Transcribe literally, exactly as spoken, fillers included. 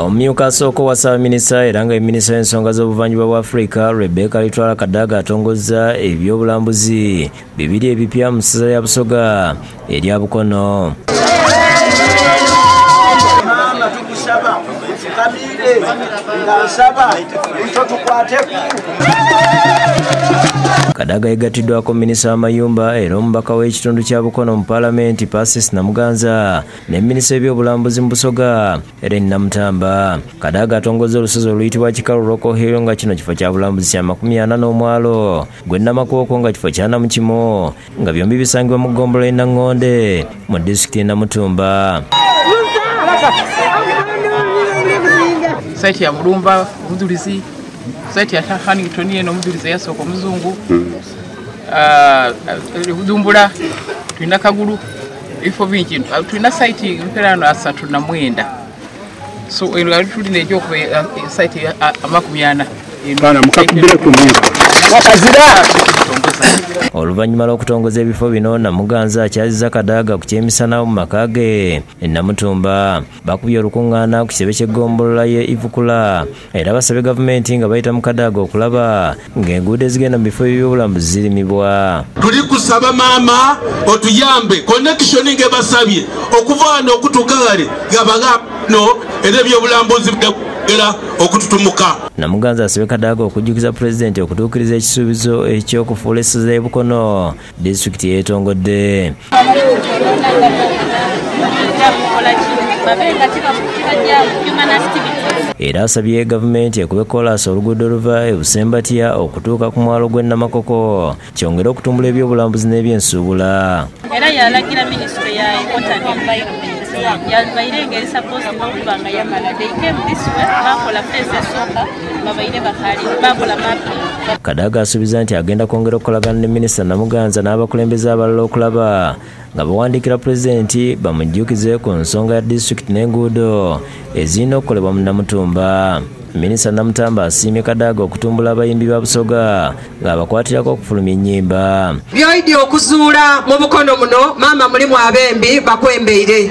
Omumyuka asooka wa Ssaabaminisita era nga minisita w'ensonga z'obuvanjuba bwa Africa Rebecca Litwala Kadaga atongozza ebyobulambuzi bibiri ebipya mu ssaza lya Busoga erya Bukono. Kadaga yegattiddwako minisita w'amayumba era omubaka w'ekitundu kya Bukono mu Paalamenti Pacis Namuganza ne minisita w'ebyobulambuzi mu Busoga Ellen Namutamba. Kadaga atongozza olusozi oluyitibwa Kikalu Local Hill nga kino kifo kya bulambuzi kya makumi ana n'omwalo gwe Namakooko nga kifo kya Namukimu nga byombi bisangibwa mu ggombolola y'e Nang'onde mu disitulikiti y'e Namutumba. Site ya Mulumba omudulizi, site ya Huntington eno omudulizi yasooka omuzungu, Bujumbura tulina Kagulu, ebifo bingi tulina site mperano asatu na mwenda. So eno tulina egy'okuba site amakumi ana. Bana mukakubire ku mwiza. Wakazira Oluvannyuma lw'okutongoza ebifo bino Namuganza akyazizza Kadaga ku kyemisana mu maka ge e Namutumba. Bakubye olukuŋŋaana ku kisebe ky'eggombolola y'e Ivukula era basabye gavumenti nga bayita mu Kadaga okulaba ng'enguudo ezigenda mu bifo by'obulambuzi zirimibwa. Tuli kusaba maama otuyambe connection nge basabye okuva wano okutuuka kale gabaga no era ebyobulambuzi era okututumuka. Namuganza asabye Kadaga okujjukiza pulezidenti okutuukiriza ekisuubizo eky'okufuula essaza y'e Bukono disitulikiti yeetongodde. Era asabye gavumenti ekube koolaasi oluguudo oluva e Busembatya okutuuka ku mwalo gw'e Namakoko kyongere okutumbula ebyobulambuzi n'ebyensuubula. Era yalagira minisitule ya Water and Environment yalbaire engeri suppose bakubanga yamala they came this way bakola phase esooka babaire bakali bakola mapping. Kadaga asuubiza nti agenda kwongera okukolagana ne minisita Namuganza n'abakulembeze abalala okulaba nga bawandiikira pulezidenti bamujjukize ku nsonga ya disitulikiti n'enguudo ezirina okukolebwa mu Namutumba. Minisita Namutamba asiimye Kadaga okutumbula abayimbi ba Busoga ng'abakwatirako okufulumya ennyimba. Byoyidi okuzuula mu Bukono muno maama mulimu abembi bakwembeire.